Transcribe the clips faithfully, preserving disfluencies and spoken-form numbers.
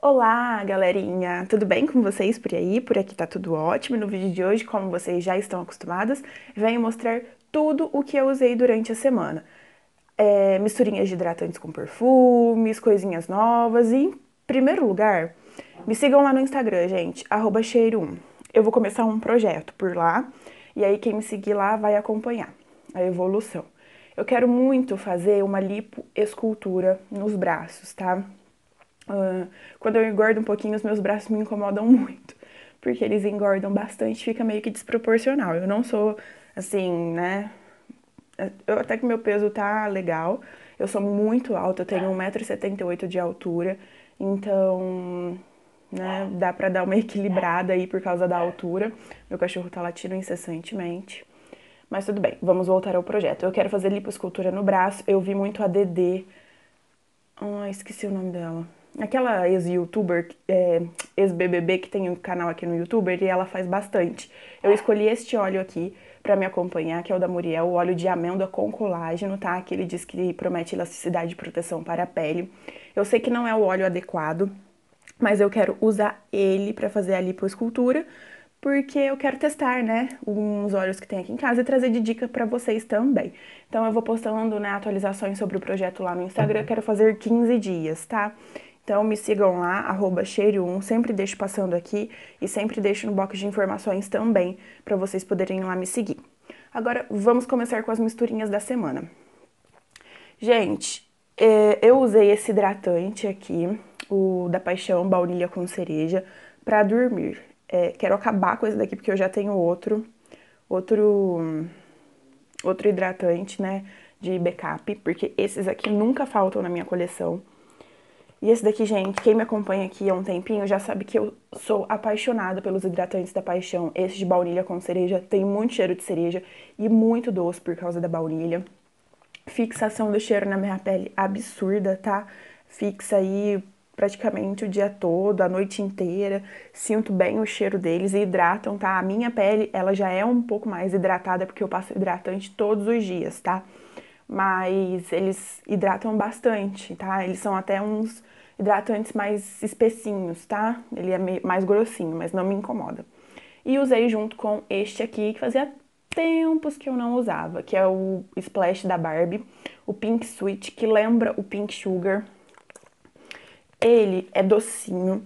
Olá, galerinha! Tudo bem com vocês por aí? Por aqui tá tudo ótimo. No vídeo de hoje, como vocês já estão acostumados, venho mostrar tudo o que eu usei durante a semana. É, misturinhas de hidratantes com perfumes, coisinhas novas e, em primeiro lugar, me sigam lá no Instagram, gente, arroba cheiro um. Eu vou começar um projeto por lá e aí quem me seguir lá vai acompanhar a evolução. Eu quero muito fazer uma lipoescultura nos braços, tá? Uh, quando eu engordo um pouquinho, os meus braços me incomodam muito, porque eles engordam bastante, fica meio que desproporcional. Eu não sou assim, né? Eu, até que meu peso tá legal. Eu sou muito alta, eu tenho um metro e setenta e oito de altura, então, né, dá pra dar uma equilibrada aí por causa da altura. Meu cachorro tá latindo incessantemente. Mas tudo bem, vamos voltar ao projeto. Eu quero fazer lipoescultura no braço. Eu vi muito a Dedê. Ah, esqueci o nome dela. Aquela ex-youtuber, é, ex-B B B que tem um canal aqui no YouTube, e ela faz bastante. Eu escolhi este óleo aqui pra me acompanhar, que é o da Muriel, o óleo de amêndoa com colágeno, tá? Que ele diz que promete elasticidade e proteção para a pele. Eu sei que não é o óleo adequado, mas eu quero usar ele pra fazer a lipoescultura, porque eu quero testar, né, uns óleos que tem aqui em casa e trazer de dica pra vocês também. Então eu vou postando, né, atualizações sobre o projeto lá no Instagram, eu quero fazer quinze dias, tá? Então me sigam lá, arroba cheiro um, sempre deixo passando aqui e sempre deixo no box de informações também, pra vocês poderem ir lá me seguir. Agora vamos começar com as misturinhas da semana. Gente, é, eu usei esse hidratante aqui, o da Paixão, baunilha com cereja, pra dormir. É, quero acabar com esse daqui porque eu já tenho outro, outro, outro hidratante, né, de backup, porque esses aqui nunca faltam na minha coleção. E esse daqui, gente, quem me acompanha aqui há um tempinho já sabe que eu sou apaixonada pelos hidratantes da Paixão. Esse de baunilha com cereja tem muito cheiro de cereja e muito doce por causa da baunilha. Fixação do cheiro na minha pele absurda, tá? Fixa aí praticamente o dia todo, a noite inteira. Sinto bem o cheiro deles e hidratam, tá? A minha pele, ela já é um pouco mais hidratada porque eu passo hidratante todos os dias, tá? Mas eles hidratam bastante, tá? Eles são até uns hidratantes mais espessinhos, tá? Ele é mais grossinho, mas não me incomoda. E usei junto com este aqui, que fazia tempos que eu não usava, que é o Splash da Barbie, o Pink Sweet, que lembra o Pink Sugar. Ele é docinho.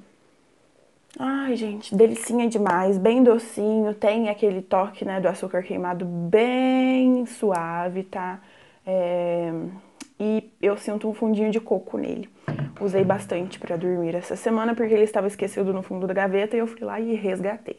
Ai, gente, delicinha demais, bem docinho, tem aquele toque, né, do açúcar queimado bem suave, tá? É... E eu sinto um fundinho de coco nele. Usei bastante pra dormir essa semana, porque ele estava esquecido no fundo da gaveta e eu fui lá e resgatei.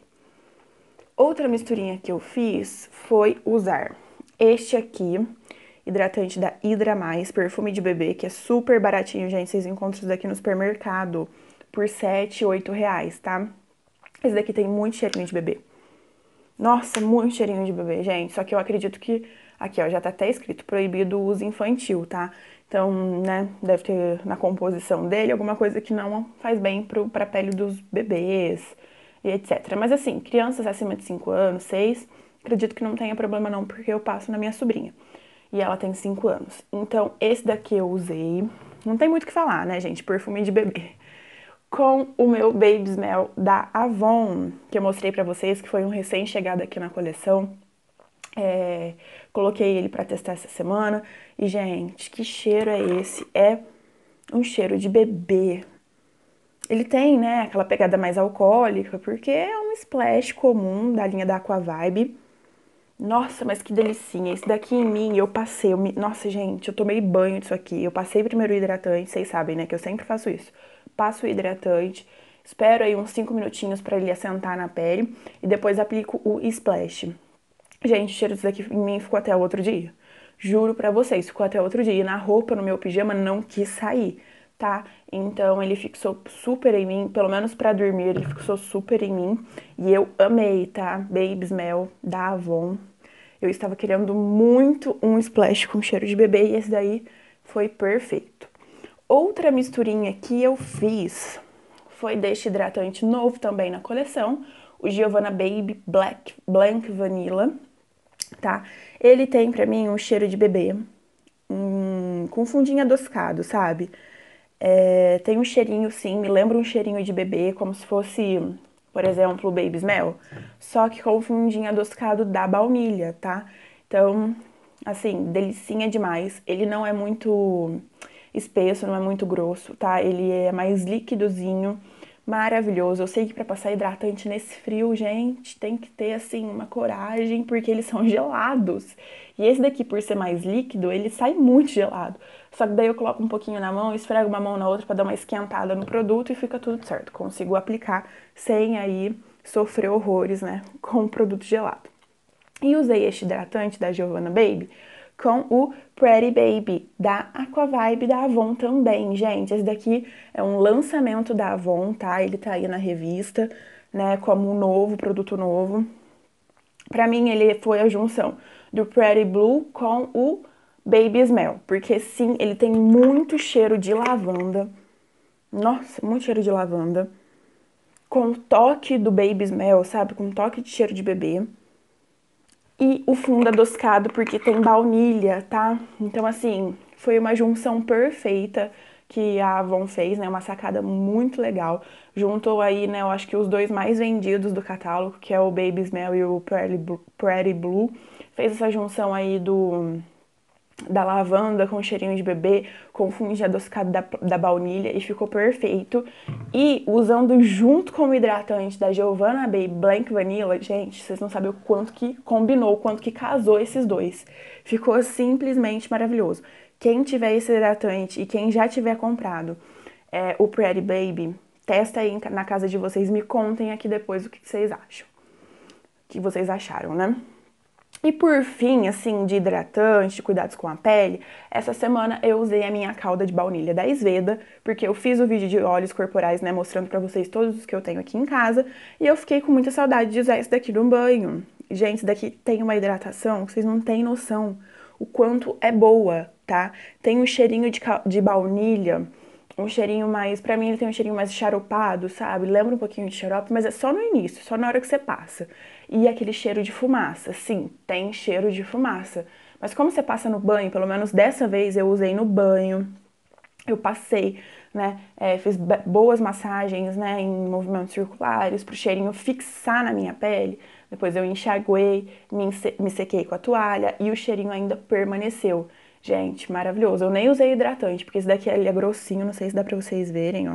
Outra misturinha que eu fiz foi usar este aqui, hidratante da Hydra Mais, perfume de bebê, que é super baratinho, gente. Vocês encontram isso daqui no supermercado por sete, oito reais, tá? Esse daqui tem muito cheirinho de bebê. Nossa, muito cheirinho de bebê, gente. Só que eu acredito que, aqui ó, já tá até escrito proibido o uso infantil, tá? Então, né, deve ter na composição dele alguma coisa que não faz bem pro, pra pele dos bebês e etcétera. Mas assim, crianças acima de cinco anos, seis, acredito que não tenha problema não, porque eu passo na minha sobrinha. E ela tem cinco anos. Então, esse daqui eu usei. Não tem muito o que falar, né, gente? Perfume de bebê. Com o meu Baby Smell da Avon, que eu mostrei pra vocês, que foi um recém-chegado aqui na coleção. É, coloquei ele pra testar essa semana. E, gente, que cheiro é esse? É um cheiro de bebê. Ele tem, né, aquela pegada mais alcoólica, porque é um splash comum da linha da Aqua Vibe. Nossa, mas que delicinha. Esse daqui em mim, eu passei. Eu me... Nossa, gente, eu tomei banho disso aqui. Eu passei primeiro o hidratante, vocês sabem, né, que eu sempre faço isso. Passo o hidratante, espero aí uns cinco minutinhos pra ele assentar na pele e depois aplico o splash. Gente, o cheiro disso daqui em mim ficou até o outro dia. Juro pra vocês, ficou até outro dia. E na roupa, no meu pijama, não quis sair, tá? Então ele fixou super em mim, pelo menos pra dormir, ele fixou super em mim. E eu amei, tá? Baby Smell da Avon. Eu estava querendo muito um splash com cheiro de bebê e esse daí foi perfeito. Outra misturinha que eu fiz foi deste hidratante novo também na coleção, o Giovanna Baby Black Blank Vanilla, tá? Ele tem pra mim um cheiro de bebê, um, com fundinho adocicado, sabe? É, tem um cheirinho, sim, me lembra um cheirinho de bebê, como se fosse, por exemplo, o Baby's Mel, só que com o fundinho adocicado da baunilha, tá? Então, assim, delicinha demais. Ele não é muito espesso, não é muito grosso, tá? Ele é mais líquidozinho, maravilhoso. Eu sei que pra passar hidratante nesse frio, gente, tem que ter, assim, uma coragem, porque eles são gelados. E esse daqui, por ser mais líquido, ele sai muito gelado. Só que daí eu coloco um pouquinho na mão, esfrego uma mão na outra pra dar uma esquentada no produto e fica tudo certo. Consigo aplicar sem aí sofrer horrores, né, com o produto gelado. E usei este hidratante da Giovanna Baby com o Pretty Baby da Aquavibe da Avon também, gente. Esse daqui é um lançamento da Avon, tá? Ele tá aí na revista, né, como um novo, produto novo. Pra mim, ele foi a junção do Pretty Blue com o Baby Smell, porque sim, ele tem muito cheiro de lavanda. Nossa, muito cheiro de lavanda. Com toque do Baby Smell, sabe? Com toque de cheiro de bebê. E o fundo adocicado porque tem baunilha, tá? Então, assim, foi uma junção perfeita que a Avon fez, né? Uma sacada muito legal. Juntou aí, né? Eu acho que os dois mais vendidos do catálogo, que é o Baby Smell e o Pretty Blue. Fez essa junção aí do da lavanda com cheirinho de bebê, com fundo de adocicado da, da baunilha e ficou perfeito. E usando junto com o hidratante da Giovanna Baby Blank Vanilla, gente, vocês não sabem o quanto que combinou, o quanto que casou esses dois. Ficou simplesmente maravilhoso. Quem tiver esse hidratante e quem já tiver comprado é, o Pretty Baby, testa aí na casa de vocês, me contem aqui depois o que vocês acham. O que vocês acharam, né? E por fim, assim, de hidratante, de cuidados com a pele, essa semana eu usei a minha calda de baunilha da Isveda, porque eu fiz o vídeo de óleos corporais, né, mostrando pra vocês todos os que eu tenho aqui em casa, e eu fiquei com muita saudade de usar esse daqui no banho. Gente, esse daqui tem uma hidratação que vocês não têm noção o quanto é boa, tá? Tem um cheirinho de, de baunilha, um cheirinho mais, pra mim ele tem um cheirinho mais charopado, sabe? Lembra um pouquinho de xarope, mas é só no início, só na hora que você passa. E aquele cheiro de fumaça, sim, tem cheiro de fumaça. Mas como você passa no banho, pelo menos dessa vez eu usei no banho, eu passei, né, é, fiz boas massagens, né, em movimentos circulares, pro cheirinho fixar na minha pele. Depois eu enxaguei, me, me sequei com a toalha e o cheirinho ainda permaneceu. Gente, maravilhoso. Eu nem usei hidratante, porque esse daqui ele é grossinho, não sei se dá pra vocês verem, ó.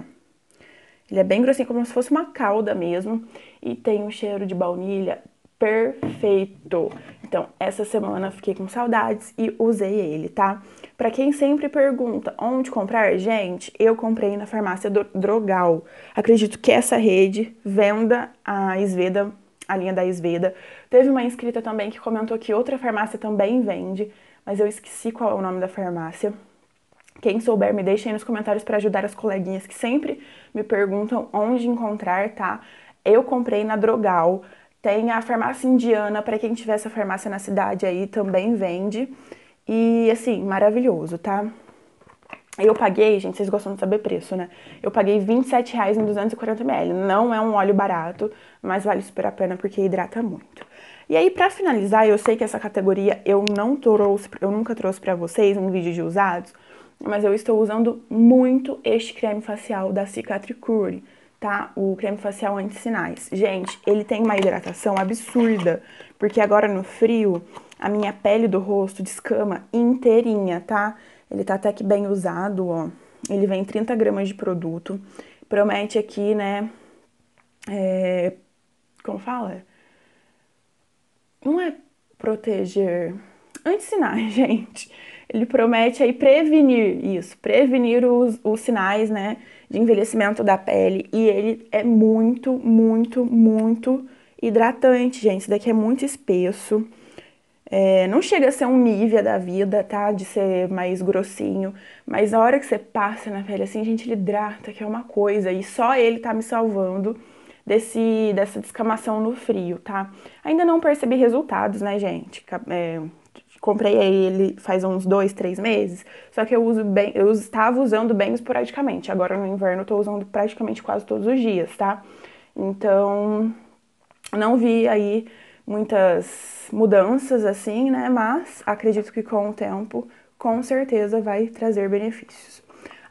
Ele é bem grossinho, como se fosse uma calda mesmo. E tem um cheiro de baunilha perfeito. Então, essa semana fiquei com saudades e usei ele, tá? Pra quem sempre pergunta onde comprar, gente, eu comprei na farmácia do Drogal. Acredito que essa rede venda a Isveda, a linha da Isveda. Teve uma inscrita também que comentou que outra farmácia também vende, mas eu esqueci qual é o nome da farmácia. Quem souber, me deixem aí nos comentários para ajudar as coleguinhas que sempre me perguntam onde encontrar, tá? Eu comprei na Drogal. Tem a farmácia indiana, para quem tiver essa farmácia na cidade aí, também vende. E, assim, maravilhoso, tá? Eu paguei, gente, vocês gostam de saber preço, né? Eu paguei vinte e sete reais em duzentos e quarenta mililitros. Não é um óleo barato, mas vale super a pena porque hidrata muito. E aí, pra finalizar, eu sei que essa categoria eu não trouxe, eu nunca trouxe pra vocês um vídeo de usados, mas eu estou usando muito este creme facial da Cicatricure, tá? O creme facial anti-sinais. Gente, ele tem uma hidratação absurda, porque agora no frio, a minha pele do rosto descama inteirinha, tá? Ele tá até que bem usado, ó. Ele vem trinta gramas de produto. Promete aqui, né, é, como fala? Não é proteger, anti-sinais, gente. Ele promete aí prevenir isso, prevenir os, os sinais, né, de envelhecimento da pele. E ele é muito, muito, muito hidratante, gente. Esse daqui é muito espesso. É, não chega a ser um Nivea da vida, tá? De ser mais grossinho. Mas a hora que você passa na pele assim, gente, ele hidrata, que é uma coisa. E só ele tá me salvando desse, dessa descamação no frio, tá? Ainda não percebi resultados, né, gente? É, comprei ele faz uns dois, três meses, só que eu uso bem, eu estava usando bem esporadicamente. Agora no inverno eu tô usando praticamente quase todos os dias, tá? Então, não vi aí muitas mudanças assim, né? Mas acredito que com o tempo, com certeza vai trazer benefícios.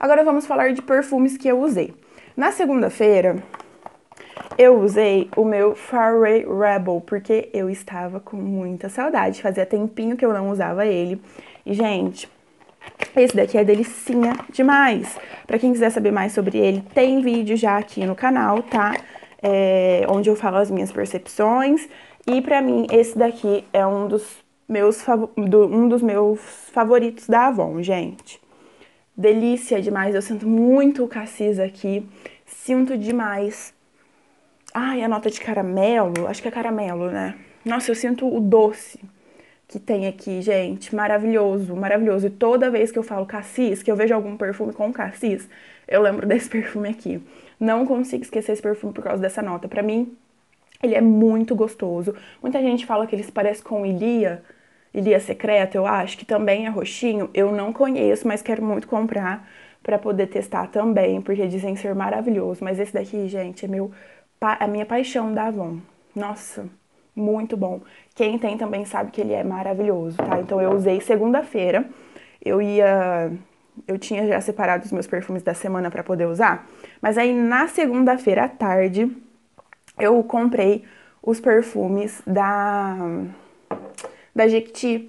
Agora vamos falar de perfumes que eu usei. Na segunda-feira, eu usei o meu Fairway Rebel, porque eu estava com muita saudade. Fazia tempinho que eu não usava ele. E, gente, esse daqui é delicinha demais. Pra quem quiser saber mais sobre ele, tem vídeo já aqui no canal, tá? É, onde eu falo as minhas percepções. E pra mim, esse daqui é um dos meus, do, um dos meus favoritos da Avon, gente. Delícia demais, eu sinto muito o cassis aqui. Sinto demais. Ai, a nota de caramelo, acho que é caramelo, né? Nossa, eu sinto o doce que tem aqui, gente, maravilhoso, maravilhoso. E toda vez que eu falo cassis, que eu vejo algum perfume com cassis, eu lembro desse perfume aqui. Não consigo esquecer esse perfume por causa dessa nota. Pra mim, ele é muito gostoso. Muita gente fala que ele se parece com Ilia, Ilia Secreta, eu acho, que também é roxinho. Eu não conheço, mas quero muito comprar pra poder testar também, porque dizem ser maravilhoso. Mas esse daqui, gente, é meu, a minha paixão da Avon. Nossa, muito bom. Quem tem também sabe que ele é maravilhoso, tá? Então eu usei segunda-feira. Eu ia... Eu tinha já separado os meus perfumes da semana pra poder usar. Mas aí na segunda-feira à tarde, eu comprei os perfumes da... da Jequiti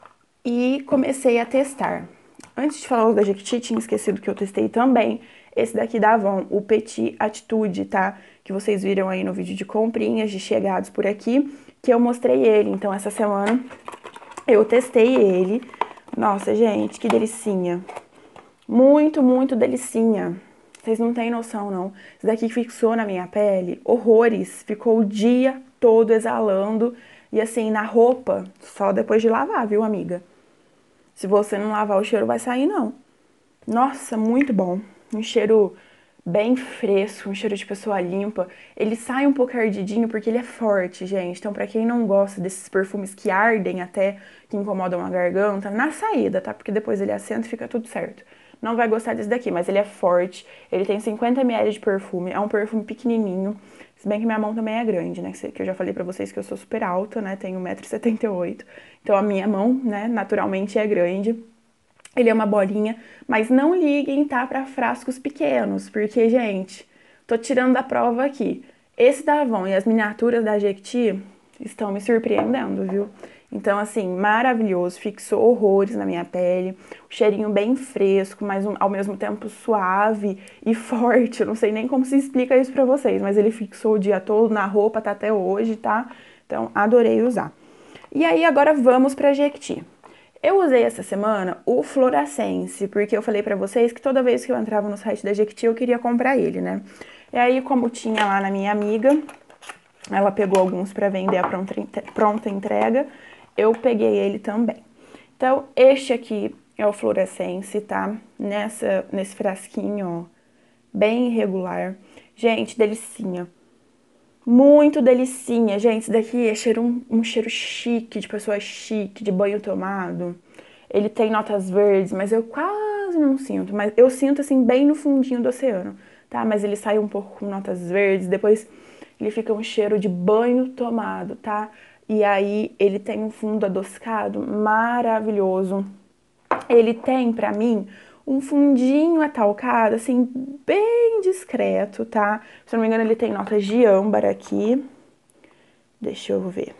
e comecei a testar. Antes de falar os da Jequiti, tinha esquecido que eu testei também esse daqui da Avon, o Petit Attitude, tá? Que vocês viram aí no vídeo de comprinhas, de chegados por aqui, que eu mostrei ele. Então, essa semana eu testei ele. Nossa, gente, que delicinha. Muito, muito delicinha. Vocês não têm noção, não. Esse daqui fixou na minha pele, horrores. Ficou o dia todo exalando. E assim, na roupa, só depois de lavar, viu, amiga? Se você não lavar, o cheiro vai sair, não. Nossa, muito bom. Um cheiro bem fresco, um cheiro de pessoa limpa. Ele sai um pouco ardidinho porque ele é forte, gente. Então, pra quem não gosta desses perfumes que ardem até, que incomodam a garganta, na saída, tá? Porque depois ele assenta e fica tudo certo. Não vai gostar desse daqui, mas ele é forte. Ele tem cinquenta mililitros de perfume. É um perfume pequenininho. Se bem que minha mão também é grande, né? Que eu já falei pra vocês que eu sou super alta, né? Tenho um metro e setenta e oito. Então, a minha mão, né, naturalmente é grande. Ele é uma bolinha, mas não liguem, tá, pra frascos pequenos, porque, gente, tô tirando da prova aqui. Esse da Avon e as miniaturas da Jequiti estão me surpreendendo, viu? Então, assim, maravilhoso, fixou horrores na minha pele, um cheirinho bem fresco, mas um, ao mesmo tempo suave e forte. Eu não sei nem como se explica isso pra vocês, mas ele fixou o dia todo na roupa, tá até hoje, tá? Então, adorei usar. E aí, agora vamos pra Jequiti. Eu usei essa semana o Florescence, porque eu falei pra vocês que toda vez que eu entrava no site da Jequiti eu queria comprar ele, né? E aí, como tinha lá na minha amiga, ela pegou alguns pra vender a pronta entrega, eu peguei ele também. Então, este aqui é o Florescence, tá? Nessa, nesse frasquinho, ó, bem irregular. Gente, delicinha. Muito delicinha, gente. Esse daqui é cheiro, um, um cheiro chique, de pessoa chique, de banho tomado. Ele tem notas verdes, mas eu quase não sinto. Mas eu sinto, assim, bem no fundinho do oceano, tá? Mas ele sai um pouco com notas verdes, depois ele fica um cheiro de banho tomado, tá? E aí ele tem um fundo adocicado maravilhoso. Ele tem, pra mim, um fundinho atalcado, assim, bem discreto, tá? Se eu não me engano, ele tem notas de âmbar aqui. Deixa eu ver.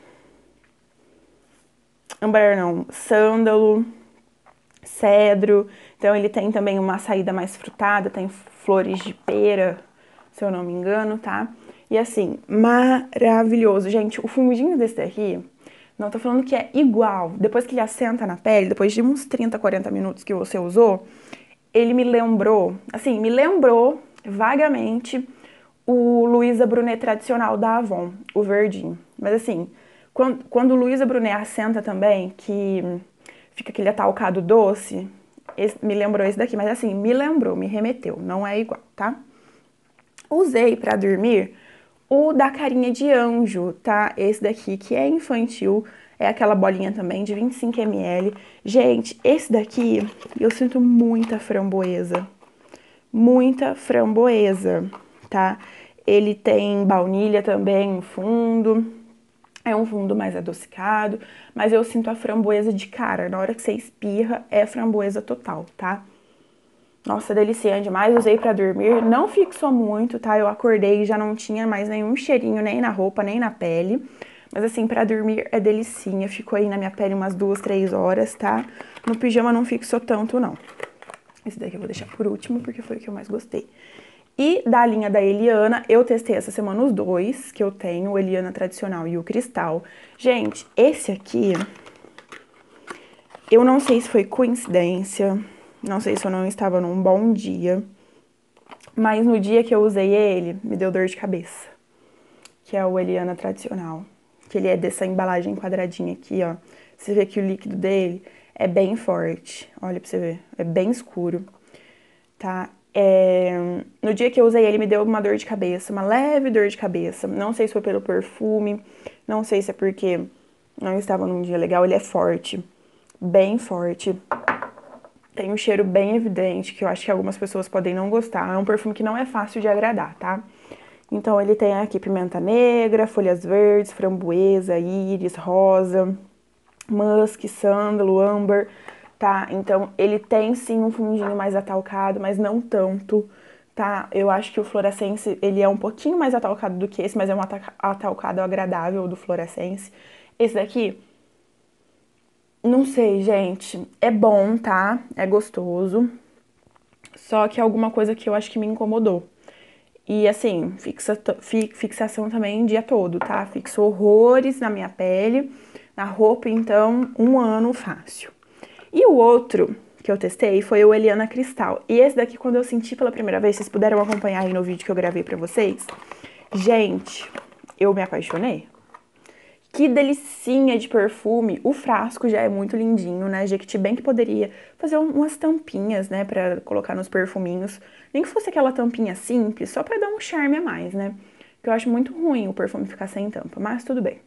Âmbar não, sândalo, cedro. Então, ele tem também uma saída mais frutada, tem flores de pera, se eu não me engano, tá? E assim, maravilhoso. Gente, o fundinho desse daqui, não tô falando que é igual. Depois que ele assenta na pele, depois de uns trinta, quarenta minutos que você usou, ele me lembrou, assim, me lembrou vagamente o Luisa Brunet tradicional da Avon, o verdinho. Mas assim, quando, quando o Luisa Brunet assenta também, que fica aquele atalcado doce, esse, me lembrou esse daqui. Mas assim, me lembrou, me remeteu, não é igual, tá? Usei pra dormir o da carinha de anjo, tá? Esse daqui que é infantil, é aquela bolinha também de vinte e cinco mililitros. Gente, esse daqui eu sinto muita framboesa, muita framboesa, tá? Ele tem baunilha também no fundo, é um fundo mais adocicado, mas eu sinto a framboesa de cara. Na hora que você espirra, é framboesa total, tá? Nossa, delicinha demais, usei pra dormir, não fixou muito, tá? Eu acordei e já não tinha mais nenhum cheirinho, nem na roupa, nem na pele. Mas assim, pra dormir é delicinha, ficou aí na minha pele umas duas, três horas, tá? No pijama não fixou tanto, não. Esse daqui eu vou deixar por último, porque foi o que eu mais gostei. E da linha da Eliana, eu testei essa semana os dois que eu tenho, o Eliana tradicional e o cristal. Gente, esse aqui, eu não sei se foi coincidência, não sei se eu não estava num bom dia, mas no dia que eu usei ele, me deu dor de cabeça. Que é o Eliana tradicional. Que ele é dessa embalagem quadradinha aqui, ó. Você vê que o líquido dele é bem forte. Olha pra você ver, é bem escuro, tá? É... No dia que eu usei ele, me deu uma dor de cabeça, uma leve dor de cabeça. Não sei se foi pelo perfume, não sei se é porque não estava num dia legal. Ele é forte, bem forte. Tem um cheiro bem evidente, que eu acho que algumas pessoas podem não gostar. É um perfume que não é fácil de agradar, tá? Então, ele tem aqui pimenta negra, folhas verdes, framboesa, íris, rosa, musk, sândalo, âmbar, tá? Então, ele tem sim um fundinho mais atalcado, mas não tanto, tá? Eu acho que o Florescence, ele é um pouquinho mais atalcado do que esse, mas é um atalcado agradável do Florescence. Esse daqui, não sei, gente, é bom, tá? É gostoso, só que é alguma coisa que eu acho que me incomodou. E assim, fixa, fixação também o dia todo, tá? Fixou horrores na minha pele, na roupa, então, um ano fácil. E o outro que eu testei foi o Eliana Cristal. E esse daqui, quando eu senti pela primeira vez, vocês puderam acompanhar aí no vídeo que eu gravei pra vocês. Gente, eu me apaixonei. Que delicinha de perfume. O frasco já é muito lindinho, né? Jequiti bem que poderia fazer umas tampinhas, né? Pra colocar nos perfuminhos. Nem que fosse aquela tampinha simples, só pra dar um charme a mais, né? Porque eu acho muito ruim o perfume ficar sem tampa, mas tudo bem.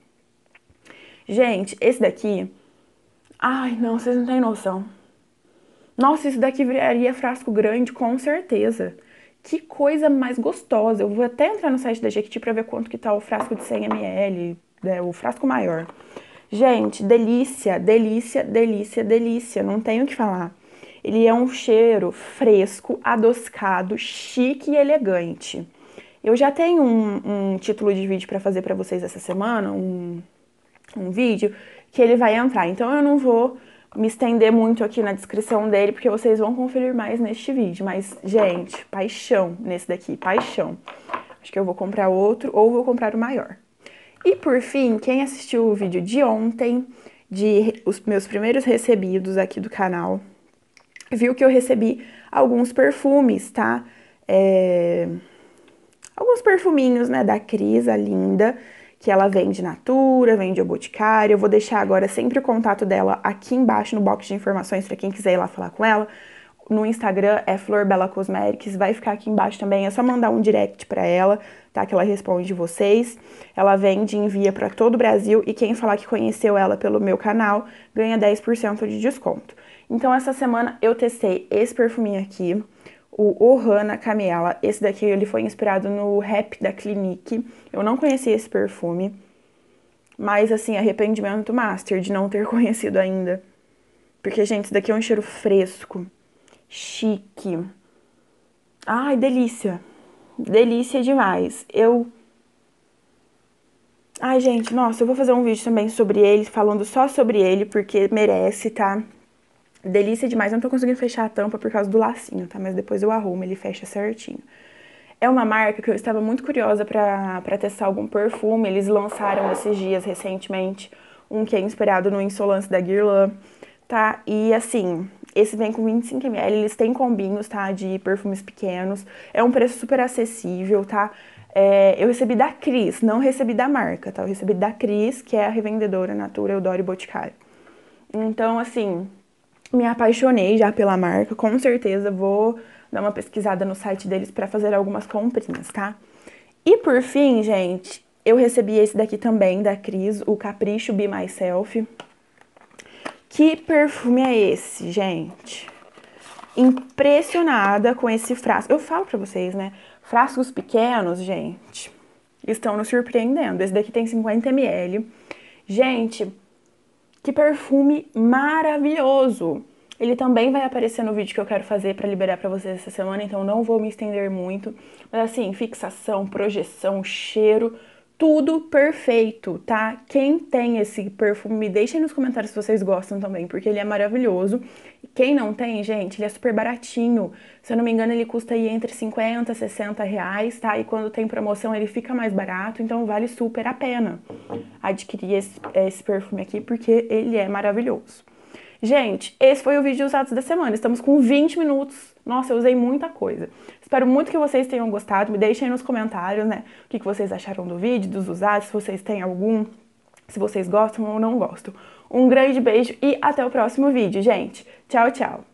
Gente, esse daqui... Ai, não, vocês não têm noção. Nossa, isso daqui viraria frasco grande, com certeza. Que coisa mais gostosa. Eu vou até entrar no site da Jequiti pra ver quanto que tá o frasco de cem mililitros, né, o frasco maior. Gente, delícia, delícia, delícia, delícia. Não tenho o que falar. Ele é um cheiro fresco, adocicado, chique e elegante. Eu já tenho um, um título de vídeo pra fazer pra vocês essa semana, um, um vídeo que ele vai entrar. Então eu não vou me estender muito aqui na descrição dele, porque vocês vão conferir mais neste vídeo. Mas, gente, paixão nesse daqui, paixão. Acho que eu vou comprar outro ou vou comprar o maior. E por fim, quem assistiu o vídeo de ontem, de os meus primeiros recebidos aqui do canal, viu que eu recebi alguns perfumes, tá? É... Alguns perfuminhos, né, da Cris, a linda, que ela vende Natura, vende o Boticário. Eu vou deixar agora sempre o contato dela aqui embaixo no box de informações para quem quiser ir lá falar com ela. No Instagram é Flor Bela Cosmetics, vai ficar aqui embaixo também, é só mandar um direct para ela, tá? Que ela responde vocês. Ela vende e envia para todo o Brasil e quem falar que conheceu ela pelo meu canal ganha dez por cento de desconto. Então essa semana eu testei esse perfuminho aqui, o Ohana Camela. Esse daqui ele foi inspirado no Rap da Clinique. Eu não conhecia esse perfume, mas assim, arrependimento master de não ter conhecido ainda. Porque, gente, esse daqui é um cheiro fresco, chique. Ai, delícia. Delícia demais. Eu... Ai, gente, nossa, eu vou fazer um vídeo também sobre ele, falando só sobre ele, porque merece, tá? Delícia demais. Eu não tô conseguindo fechar a tampa por causa do lacinho, tá? Mas depois eu arrumo, ele fecha certinho. É uma marca que eu estava muito curiosa pra, pra testar algum perfume. Eles lançaram esses dias, recentemente, um que é inspirado no Insolence da Guerlain, tá? E assim, esse vem com vinte e cinco mililitros, eles têm combinhos, tá? De perfumes pequenos. É um preço super acessível, tá? É, eu recebi da Cris, não recebi da marca, tá? Eu recebi da Cris, que é a revendedora Natura, Eudoro e Boticário. Então, assim... Me apaixonei já pela marca, com certeza vou dar uma pesquisada no site deles para fazer algumas comprinhas, tá? E por fim, gente, eu recebi esse daqui também da Cris, o Capricho Be Myself. Que perfume é esse, gente? Impressionada com esse frasco. Eu falo pra vocês, né? Frascos pequenos, gente, estão nos surpreendendo. Esse daqui tem cinquenta mililitros. Gente... Que perfume maravilhoso! Ele também vai aparecer no vídeo que eu quero fazer pra liberar pra vocês essa semana, então não vou me estender muito. Mas assim, fixação, projeção, cheiro, tudo perfeito, tá? Quem tem esse perfume, me deixem nos comentários se vocês gostam também, porque ele é maravilhoso. E quem não tem, gente, ele é super baratinho. Se eu não me engano, ele custa aí entre cinquenta e sessenta reais, tá? E quando tem promoção, ele fica mais barato, então vale super a pena adquirir esse, esse perfume aqui, porque ele é maravilhoso. Gente, esse foi o vídeo de usados da semana. Estamos com vinte minutos. Nossa, eu usei muita coisa. Espero muito que vocês tenham gostado. Me deixem aí nos comentários, né? O que vocês acharam do vídeo, dos usados, se vocês têm algum, se vocês gostam ou não gostam. Um grande beijo e até o próximo vídeo, gente. Tchau, tchau.